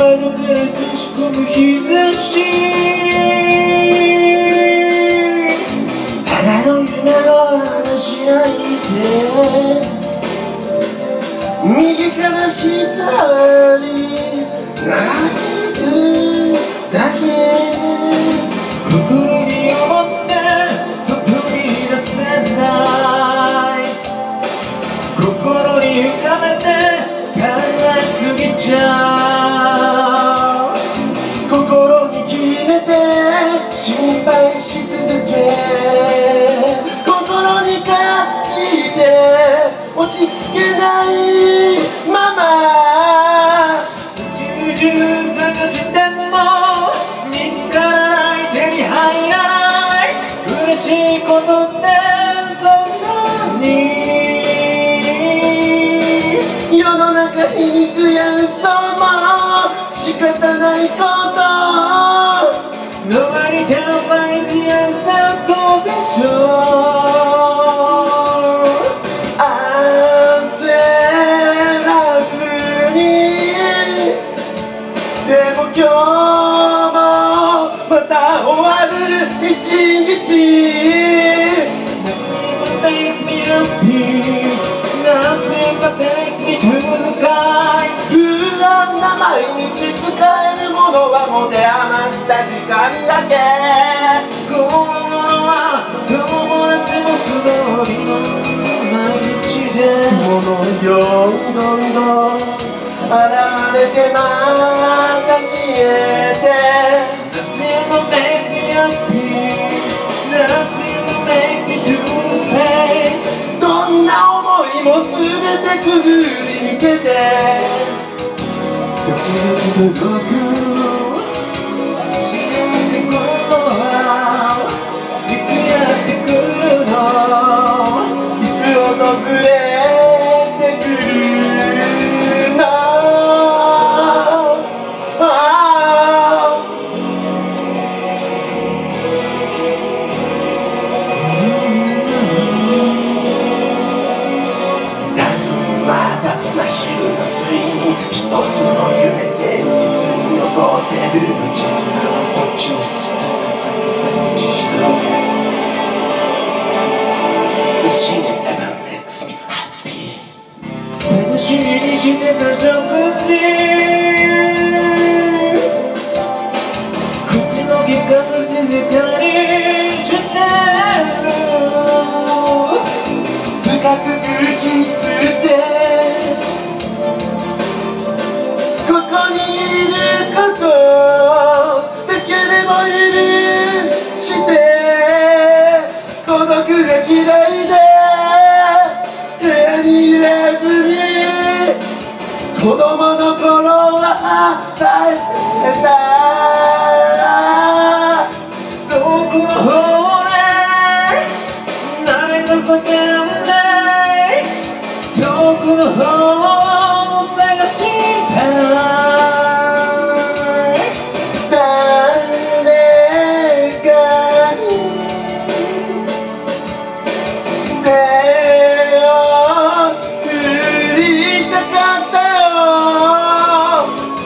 窓から差し込む日差し、ただの夢の話しないで、右から左流れてるだけ、心に思って外に出せない、心に浮かべて考えすぎちゃう、心に決めて心配し続け、心に感じて落ち着けないまま、重々探しても見つからない、手に入らない、嬉しいことってそんなに、世の中秘密や嘘も仕方ないこと、 Nobody can find the answer そうでしょう、でも今日もまた終わる一日、 Nothing makes me happy, nothing makes me to the sky、 不安な毎日使えるものは持て余した時間だけ、このものは友達も素通りの毎日で、雲のようにどんどん現れてまた消えて、 Nothing makes me happy, nothing makes me to space、 どんな思いも全てくぐり抜けて、時々届く幸せ今度はいつやってくるの、いつ訪れてくるの、一つの夢現実に残ってるの、自分の途中高さの道しる She never makes me happy、 楽しみにしてた食事、口の外科と静かにしてる、深く空気吸って、ここにいることだけでも許して、孤独が嫌いで部屋にいれずに、子供の頃は与えてた、遠くの方で誰か叫んで、遠くの方を探したい、誰かに手を振りたかったよ、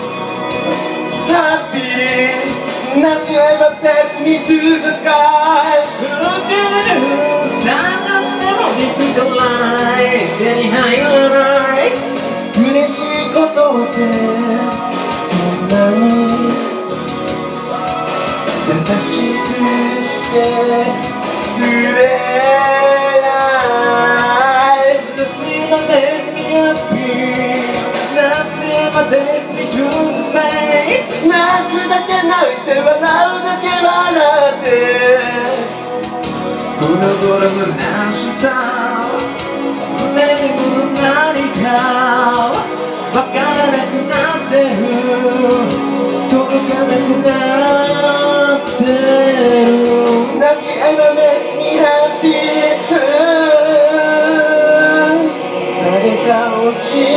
Happy なし合えば Take me to the sky、 宇宙探しても見つからない、手に入らない、嬉しいことってそんなに優しくしてくれない、 Nothing makes me happy, nothing takes me to space、 泣くだけ泣いて笑うだけ笑って、この頃の虚しさ目にくる何かわからなくなってる、届かなくなってる、なし合えば make me happy、 誰かを教え